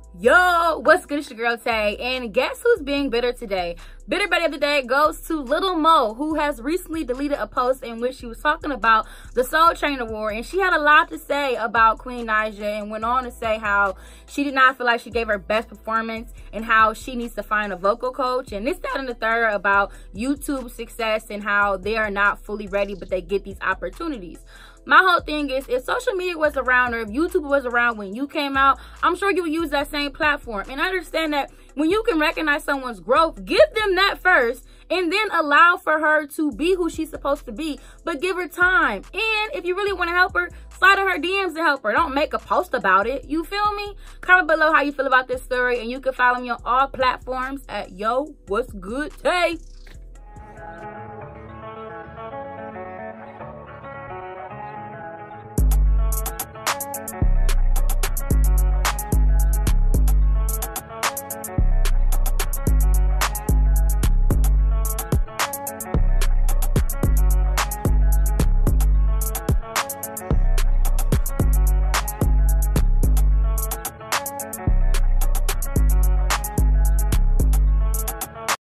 Yo, what's good? It's your girl Tay, and guess who's being bitter today? Bitter Betty of the day goes to Little Mo, who has recently deleted a post in which she was talking about the Soul Train Award, and she had a lot to say about Queen Naija and went on to say how she did not feel like she gave her best performance and how she needs to find a vocal coach and this, that, and the third about YouTube success and how they are not fully ready, but they get these opportunities. My whole thing is, if social media was around or if YouTube was around when you came out, I'm sure you would use that same platform. And I understand that when you can recognize someone's growth, give them that first and then allow for her to be who she's supposed to be, but give her time. And if you really want to help her, slide in her DMs and help her. Don't make a post about it. You feel me? Comment below how you feel about this story, and you can follow me on all platforms at Yo What's Good Tay.